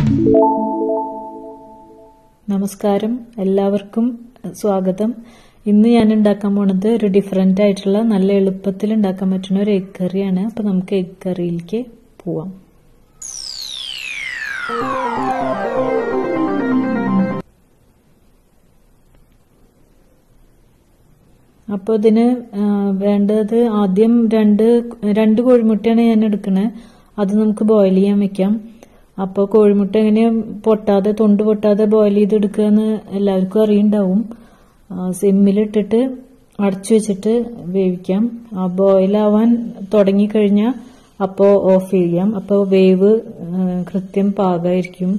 നമസ്കാരം, എല്ലാവർക്കും സ്വാഗതം. ഇന്ന് ഞാൻ ഉണ്ടാക്കാൻ പോണത് ഒരു ഡിഫറെന്റ് ആയിട്ടുള്ള നല്ല എളുപ്പത്തിൽ ഉണ്ടാക്കാൻ പറ്റുന്ന ഒരു എഗ് കറിയാണ്. അപ്പൊ നമുക്ക് എഗ് കറിയിലേക്ക് പോവാം. അപ്പോൾ ഇതിന് വേണ്ടത് ആദ്യം രണ്ട് കോഴിമുട്ടയാണ് ഞാൻ എടുക്കണേ. അത് നമുക്ക് ബോയിൽ ചെയ്യാൻ വെക്കാം. അപ്പോൾ കോഴിമുട്ട എങ്ങനെ തൊണ്ട് പൊട്ടാതെ ബോയിൽ ചെയ്തെടുക്കുക എന്ന് എല്ലാവർക്കും അറിയുണ്ടാവും. സിമ്മിലിട്ടിട്ട് അടച്ചു വെച്ചിട്ട് വേവിക്കാം. ബോയിലാവാൻ തുടങ്ങിക്കഴിഞ്ഞാൽ അപ്പോൾ ഓഫ് ചെയ്യാം. അപ്പോൾ വേവ് കൃത്യം പാകമായിരിക്കും.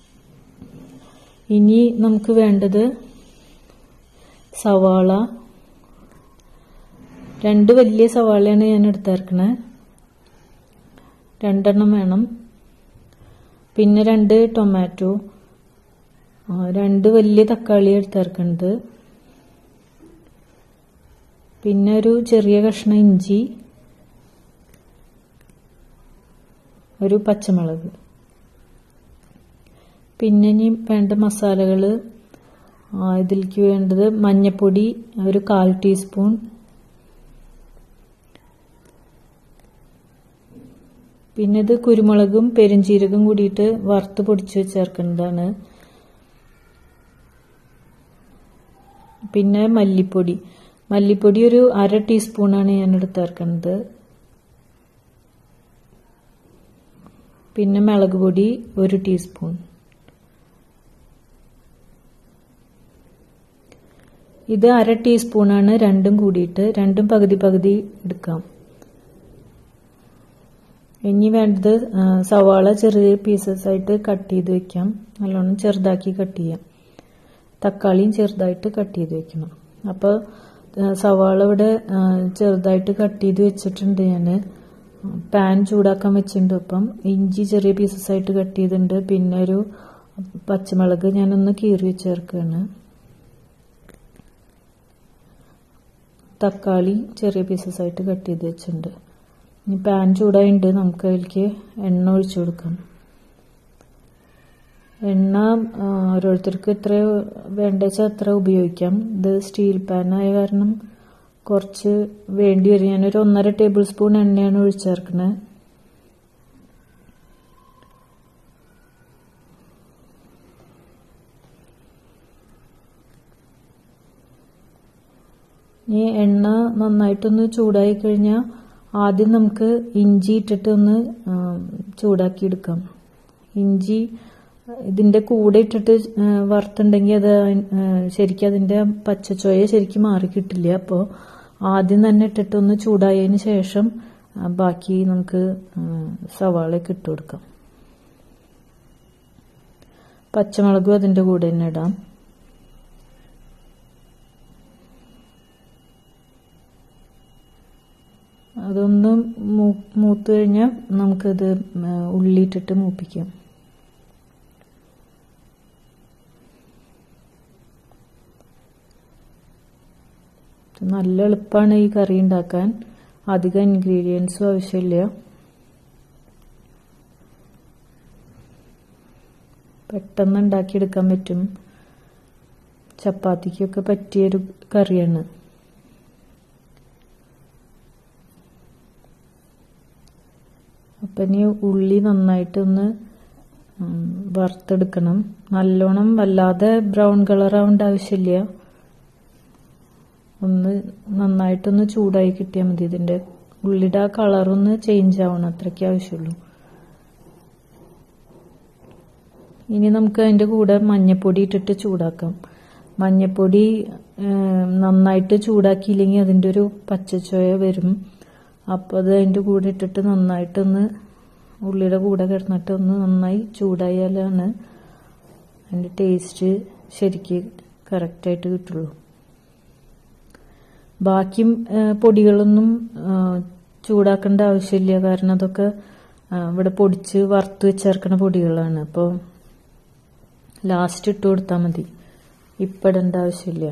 ഇനി നമുക്ക് വേണ്ടത് സവാള. 2 വലിയ സവാളയാണ് ഞാൻ എടുത്തിരിക്കണേ. 2 എണ്ണം വേണം. പിന്നെ 2 ടൊമാറ്റോ, 2 വലിയ തക്കാളി എടുത്തിരിക്കണത്. പിന്നെ ഒരു ചെറിയ കഷ്ണം ഇഞ്ചി, ഒരു പച്ചമുളക്. പിന്നെ ഇനി വേണ്ട മസാലകള്, ഇതിലേക്ക് വേണ്ടത് മഞ്ഞപ്പൊടി ഒരു 1/4 ടീസ്പൂൺ, പിന്നെ ഇത് കുരുമുളകും പെരുംജീരകം കൂടിയിട്ട് വറുത്ത് പൊടിച്ച് ചേർക്കുന്നതാണ്. പിന്നെ മല്ലിപ്പൊടി ഒരു 1/2 ടീസ്പൂണാണ് ഞാൻ എടുത്തിരിക്കുന്നത്. പിന്നെ മുളക് പൊടി 1 ടീസ്പൂൺ. ഇത് 1/2 ടീസ്പൂണാണ്. രണ്ടും കൂടിയിട്ട് രണ്ടും പകുതി എടുക്കാം. ഇനി വേണ്ടത് സവാള ചെറിയ പീസസ് ആയിട്ട് കട്ട് ചെയ്ത് വെക്കാം. നല്ലോണം ചെറുതാക്കി കട്ട് ചെയ്യാം. തക്കാളിയും ചെറുതായിട്ട് കട്ട് ചെയ്ത് വെക്കണം. അപ്പോൾ സവാള ഇവിടെ ചെറുതായിട്ട് കട്ട് ചെയ്ത് വെച്ചിട്ടുണ്ട്. ഞാൻ പാൻ ചൂടാക്കാൻ വെച്ചിട്ടുണ്ട്. അപ്പം ഇഞ്ചി ചെറിയ പീസസ് ആയിട്ട് കട്ട് ചെയ്തിട്ടുണ്ട്. പിന്നെ ഒരു പച്ചമുളക് ഞാനൊന്ന് കീറി ചേർക്കുകയാണ്. തക്കാളി ചെറിയ പീസസ് ആയിട്ട് കട്ട് ചെയ്ത് വെച്ചിട്ടുണ്ട്. ഇനി പാൻ ചൂടായിട്ടുണ്ട്. നമുക്ക് അതിലേക്ക് എണ്ണ ഒഴിച്ചു കൊടുക്കാം. എണ്ണ ഓരോരുത്തർക്ക് എത്ര വേണ്ടച്ചാൽ അത്ര ഉപയോഗിക്കാം. ഇത് സ്റ്റീൽ പാനായ കാരണം കുറച്ച് വേണ്ടി വരും. ഞാനൊരു 1.5 ടേബിൾ സ്പൂൺ എണ്ണയാണ് ഒഴിച്ചേർക്കുന്നത്. ഇനി എണ്ണ നന്നായിട്ടൊന്ന് ചൂടായി കഴിഞ്ഞാൽ ആദ്യം നമുക്ക് ഇഞ്ചി ഇട്ടിട്ട് ഒന്ന് ചൂടാക്കി എടുക്കാം. ഇഞ്ചി ഇതിന്റെ കൂടെ ഇട്ടിട്ട് വറുത്തുണ്ടെങ്കിൽ അത് ശരിക്കും അതിന്റെ പച്ചച്ചോയ ശരിക്കും മാറി കിട്ടില്ല. അപ്പോൾ ആദ്യം തന്നെ ഇട്ടിട്ടൊന്ന് ചൂടായതിന് ശേഷം ബാക്കി നമുക്ക് സവാളയൊക്കെ ഇട്ട് കൊടുക്കാം. പച്ചമുളകും അതിന്റെ കൂടെ തന്നെ ഇടാം. അതൊന്ന് മൂത്ത് കഴിഞ്ഞാൽ നമുക്കത് ഉള്ളിയിട്ടിട്ട് മൂപ്പിക്കാം. നല്ല എളുപ്പമാണ് ഈ കറി ഉണ്ടാക്കാൻ. അധികം ഇൻഗ്രീഡിയൻസും ആവശ്യമില്ല. പെട്ടെന്ന് ഉണ്ടാക്കിയെടുക്കാൻ പറ്റും. ചപ്പാത്തിക്കൊക്കെ പറ്റിയൊരു കറിയാണ്. അപ്പം ഇനി ഉള്ളി നന്നായിട്ടൊന്ന് വറുത്തെടുക്കണം. നല്ലോണം വല്ലാതെ ബ്രൗൺ കളർ ആവേണ്ട ആവശ്യമില്ല. ഒന്ന് നന്നായിട്ടൊന്ന് ചൂടായി കിട്ടിയാൽ മതി. ഇതിന്റെ ഉള്ളിയുടെ ആ കളറൊന്ന് ചേഞ്ച് ആവണം, അത്രയ്ക്ക് ആവശ്യമുള്ളൂ. ഇനി നമുക്ക് അതിന്റെ കൂടെ മഞ്ഞപ്പൊടി ഇട്ടിട്ട് ചൂടാക്കാം. മഞ്ഞപ്പൊടി നന്നായിട്ട് ചൂടാക്കിയില്ലെങ്കിൽ അതിന്റെ ഒരു പച്ചച്ചോയ വരും. അപ്പോൾ അത് അതിൻ്റെ കൂടെ ഇട്ടിട്ട് നന്നായിട്ടൊന്ന് ഉള്ളിയുടെ കൂടെ കിടന്നിട്ട് ഒന്ന് നന്നായി ചൂടായാലാണ് അതിൻ്റെ ടേസ്റ്റ് ശരിക്ക് കറക്റ്റായിട്ട് കിട്ടുള്ളൂ. ബാക്കി പൊടികളൊന്നും ചൂടാക്കേണ്ട ആവശ്യമില്ല. കാരണം അതൊക്കെ ഇവിടെ പൊടിച്ച് വറുത്ത് വെച്ചേർക്കണ പൊടികളാണ്. അപ്പോൾ ലാസ്റ്റ് ഇട്ട് കൊടുത്താൽ മതി. ഇപ്പം ഇടേണ്ട ആവശ്യമില്ല.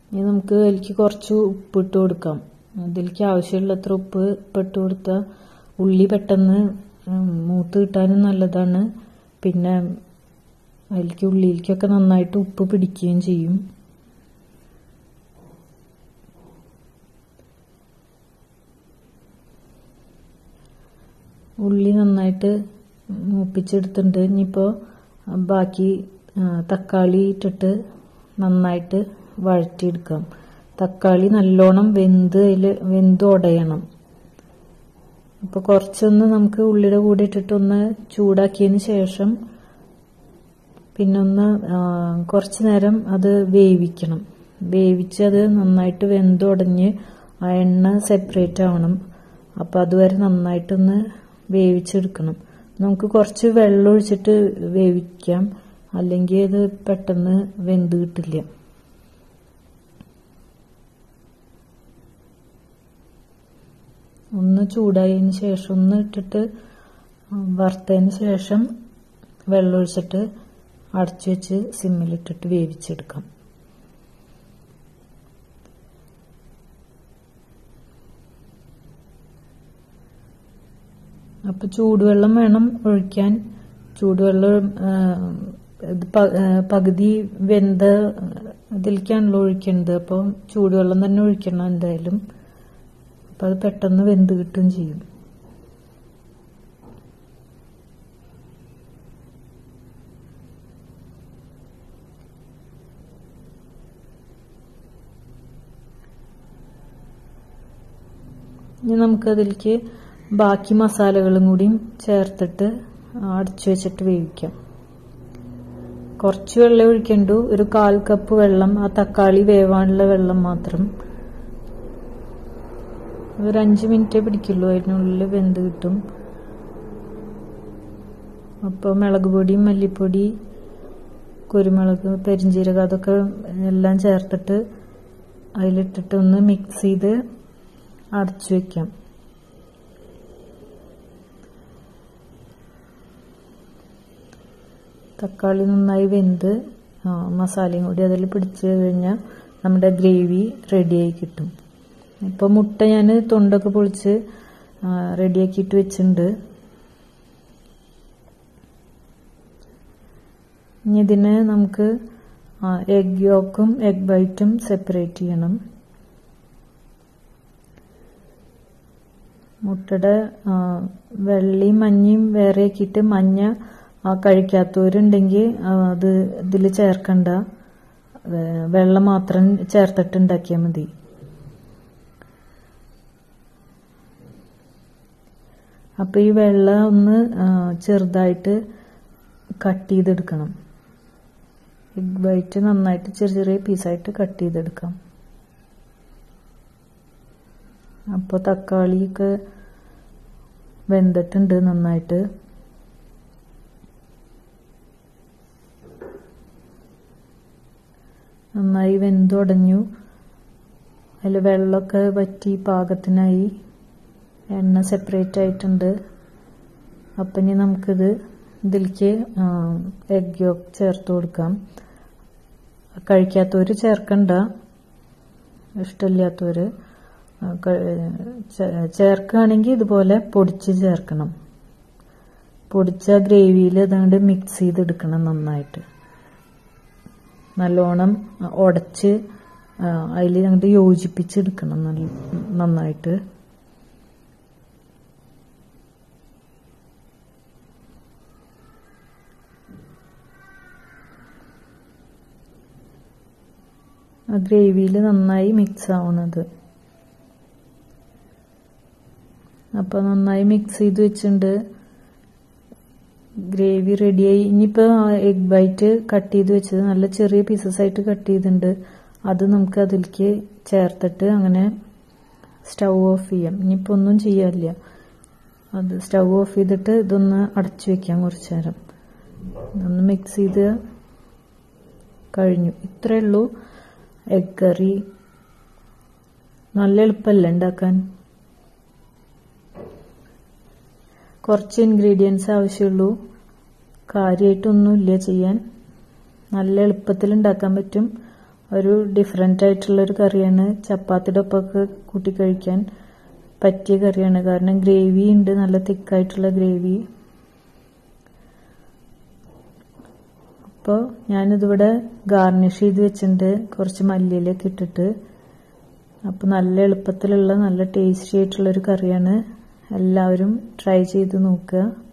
ഇനി നമുക്ക് അതിലേക്ക് കുറച്ച് ഉപ്പിട്ട് കൊടുക്കാം. അതിലേക്ക് ആവശ്യമുള്ളത്ര ഉപ്പ് ഇട്ട് കൊടുത്താൽ ഉള്ളി പെട്ടെന്ന് മൂത്ത് കിട്ടാനും നല്ലതാണ്. പിന്നെ അതിലേക്ക് ഉള്ളിയിലേക്കൊക്കെ നന്നായിട്ട് ഉപ്പ് പിടിക്കുകയും ചെയ്യും. ഉള്ളി നന്നായിട്ട് മൂപ്പിച്ചെടുത്തിട്ടുണ്ട്. ഇനിയിപ്പോൾ ബാക്കി തക്കാളി ഇട്ടിട്ട് നന്നായിട്ട് വഴറ്റിയെടുക്കാം. തക്കാളി നല്ലോണം വെന്ത് ഉടയണം. അപ്പോൾ കുറച്ചൊന്ന് നമുക്ക് ഉള്ളിയുടെ കൂടെ ഇട്ടിട്ടൊന്ന് ചൂടാക്കിയതിന് ശേഷം പിന്നെ ഒന്ന് കുറച്ച് നേരം അത് വേവിക്കണം. വേവിച്ച് അത് നന്നായിട്ട് വെന്തുടഞ്ഞ് ആ എണ്ണ സെപ്പറേറ്റ് ആവണം. അപ്പോൾ അതുവരെ നന്നായിട്ടൊന്ന് വേവിച്ചെടുക്കണം. നമുക്ക് കുറച്ച് വെള്ളം ഒഴിച്ചിട്ട് വേവിക്കാം, അല്ലെങ്കിൽ അത് പെട്ടെന്ന് വെന്ത് കിട്ടില്ല. ഒന്ന് ചൂടായതിന് ശേഷം ഒന്ന് ഇട്ടിട്ട് വറുത്തതിന് ശേഷം വെള്ളം ഒഴിച്ചിട്ട് അടച്ചു വെച്ച് സിമ്മിലിട്ടിട്ട് വേവിച്ചെടുക്കാം. അപ്പൊ ചൂടുവെള്ളം വേണം ഒഴിക്കാൻ. ചൂടുവെള്ളം പകുതി വെന്ത ഇതിലേക്കാണല്ലോ ഒഴിക്കേണ്ടത്. അപ്പം ചൂടുവെള്ളം തന്നെ ഒഴിക്കണം എന്തായാലും. അപ്പം അത് പെട്ടെന്ന് വെന്ത് കിട്ടും ചെയ്യും. ഇനി നമുക്കതിലേക്ക് ബാക്കി മസാലകളും കൂടിയും ചേർത്തിട്ട് അടച്ചു വെച്ചിട്ട് വേവിക്കാം. കുറച്ച് വെള്ളം ഒഴിക്കണ്ടു, ഒരു 1/4 കപ്പ് വെള്ളം. ആ തക്കാളി വേവാനുള്ള വെള്ളം മാത്രം. ഒരു 5 മിനിറ്റേ പിടിക്കുള്ളൂ, അതിനുള്ളിൽ വെന്ത് കിട്ടും. അപ്പോൾ മുളക് പൊടി, മല്ലിപ്പൊടി, കുരുമുളക്, പെരിഞ്ജീരകം അതൊക്കെ എല്ലാം ചേർത്തിട്ട് അതിലിട്ടിട്ട് ഒന്ന് മിക്സ് ചെയ്ത് അടച്ചു വെക്കാം. തക്കാളി നന്നായി വെന്ത് മസാലയും കൂടി അതിൽ പിടിച്ചു കഴിഞ്ഞാൽ നമ്മുടെ ഗ്രേവി റെഡിയായി കിട്ടും. ഇപ്പോൾ മുട്ട ഞാൻ തൊണ്ടൊക്കെ പൊളിച്ച് റെഡിയാക്കിയിട്ട് വെച്ചിട്ടുണ്ട്. ഇനി ഇതിന് നമുക്ക് എഗ് യോക്കും എഗ് വൈറ്റും സെപ്പറേറ്റ് ചെയ്യണം. മുട്ടയുടെ വെള്ളയും മഞ്ഞയും വേറെ ആക്കിയിട്ട് മഞ്ഞ കഴിക്കാത്തവരുണ്ടെങ്കിൽ അത് ഇതിൽ ചേർക്കണ്ട, വെള്ളം മാത്രം ചേർത്തിട്ട് ഉണ്ടാക്കിയാൽ മതി. അപ്പൊ ഈ വെള്ളം ഒന്ന് ചെറുതായിട്ട് കട്ട് ചെയ്തെടുക്കണം. എഗ് വൈറ്റ് നന്നായിട്ട് ചെറിയ ചെറിയ പീസായിട്ട് കട്ട് ചെയ്തെടുക്കാം. അപ്പോൾ തക്കാളിയൊക്കെ വെന്തിട്ടുണ്ട് നന്നായിട്ട്. നന്നായി വെന്തുടഞ്ഞു. അതിൽ വെള്ളമൊക്കെ വറ്റി പാകത്തിനായി എണ്ണ സെപ്പറേറ്റ് ആയിട്ടുണ്ട്. അപ്പം ഇനി നമുക്കിത് ഇതിലേക്ക് എഗ് യോക്ക് ചേർത്ത് കൊടുക്കാം. കഴിക്കാത്തവർ ചേർക്കണ്ട, ഇഷ്ടമില്ലാത്തവർ ചേർക്കുകയാണെങ്കിൽ ഇതുപോലെ പൊടിച്ച് ചേർക്കണം. പൊടിച്ച ഗ്രേവിയിൽ അതുകൊണ്ട് മിക്സ് ചെയ്തെടുക്കണം നന്നായിട്ട്. നല്ലോണം ഉടച്ച് അതിൽ അങ്ങോട്ട് യോജിപ്പിച്ചെടുക്കണം നന്നായിട്ട്. ആ ഗ്രേവിയിൽ നന്നായി മിക്സ് ആവണത്. അപ്പോൾ നന്നായി മിക്സ് ചെയ്ത് വെച്ചിട്ടുണ്ട്. ഗ്രേവി റെഡിയായി. ഇനിയിപ്പോൾ എഗ് വൈറ്റ് കട്ട് ചെയ്ത് വെച്ചത് നല്ല ചെറിയ പീസസ് ആയിട്ട് കട്ട് ചെയ്തിട്ടുണ്ട്. അത് നമുക്ക് അതിലേക്ക് ചേർത്തിട്ട് അങ്ങനെ സ്റ്റൗ ഓഫ് ചെയ്യാം. ഇനിയിപ്പോൾ ഒന്നും ചെയ്യാനില്ല. അത് സ്റ്റൗ ഓഫ് ചെയ്തിട്ട് ഇതൊന്ന് അടച്ചു വെക്കാം കുറച്ച് നേരം. ഒന്ന് മിക്സ് ചെയ്ത് കഴിഞ്ഞു. ഇത്രയേ ഉള്ളൂ എഗ് കറി. നല്ല എളുപ്പമല്ലേ ഉണ്ടാക്കാൻ? കുറച്ച് ഇൻഗ്രീഡിയൻസ് ആവശ്യമുള്ളൂ, കാര്യമായിട്ടൊന്നുമില്ല ചെയ്യാൻ. നല്ല എളുപ്പത്തിൽ ഉണ്ടാക്കാൻ പറ്റും. ഒരു ഡിഫറെൻ്റ് ആയിട്ടുള്ളൊരു കറിയാണ്. ചപ്പാത്തിയുടെ ഒപ്പമൊക്കെ കൂട്ടി കഴിക്കാൻ പറ്റിയ കറിയാണ്. കാരണം ഗ്രേവി ഉണ്ട്, നല്ല തിക്കായിട്ടുള്ള ഗ്രേവി. അപ്പോൾ ഞാനിതിവിടെ ഗാർണിഷ് ചെയ്ത് വെച്ചിട്ടുണ്ട് കുറച്ച് മല്ലിയിലൊക്കെ ഇട്ടിട്ട്. അപ്പോൾ നല്ല എളുപ്പത്തിലുള്ള നല്ല ടേസ്റ്റി ആയിട്ടുള്ളൊരു കറിയാണ്. എല്ലാവരും ട്രൈ ചെയ്ത് നോക്കുക.